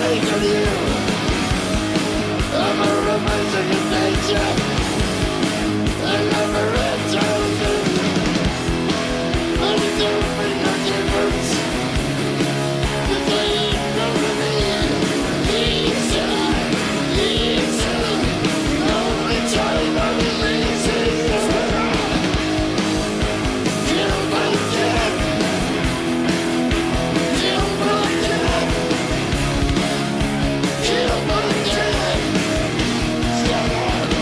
mistake of you. I'm a romantic nature. I never had childhood. But it don't make no difference. 'Cause they ain't gonna be easy. Only time I'll be easy. Kill my death. Kill my death. Kill my death. Shut up.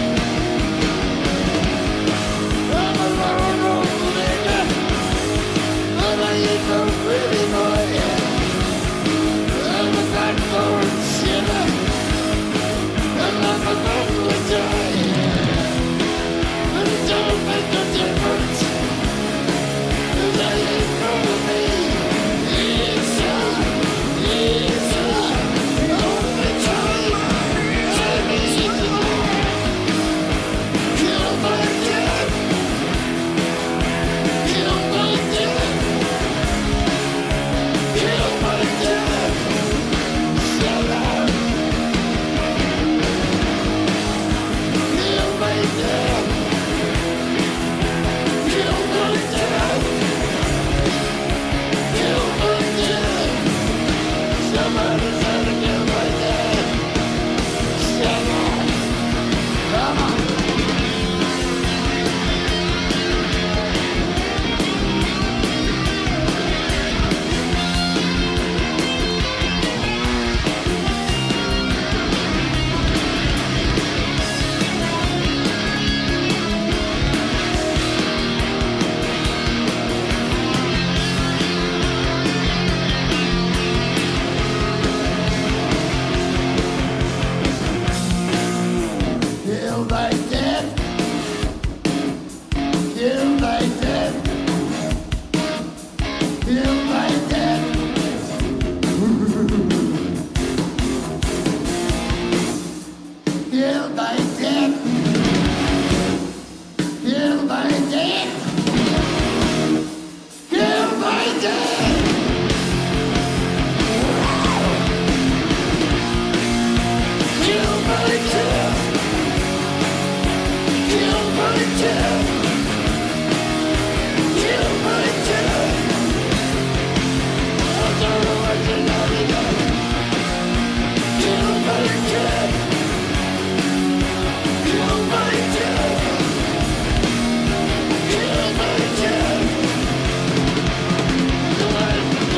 I'm a railroad nigga. I'm a evil pretty boy. I'm a backbone sinner. And I'm a battle die. But it don't make no difference. 'Cause I ain't gonna be easy. Only time I'm easy. Kill my death. Kill my death. Kill my death. Shut up. Kill my death. Kill my death. Kill my death. Somebody's gonna kill my death. Shut up. Come on. Kill my death. Kill my death. Kill my death. Kill my death. Kill my death. Kill my death. Kill my death. Kill my death. Kill my death. I don't know what to do. Kill my death. Kill my death. Kill my death. Kill my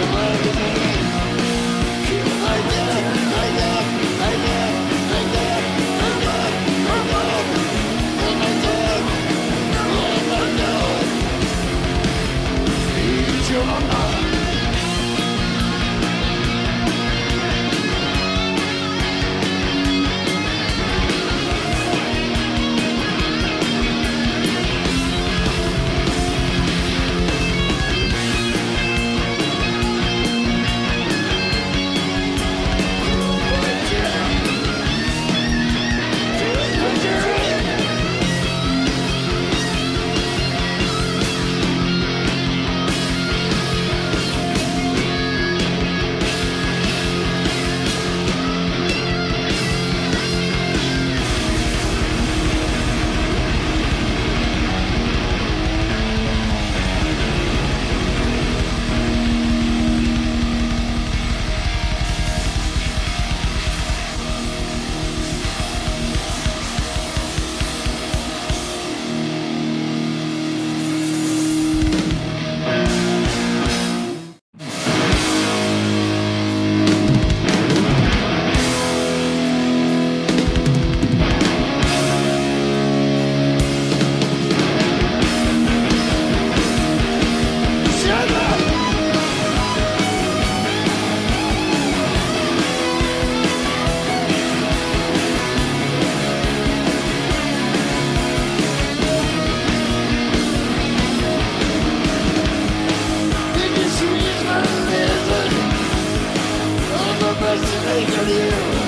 death. My death. My death. My death. My death. My death. Kill my death. Kill my death. Eat your mama. Make of you.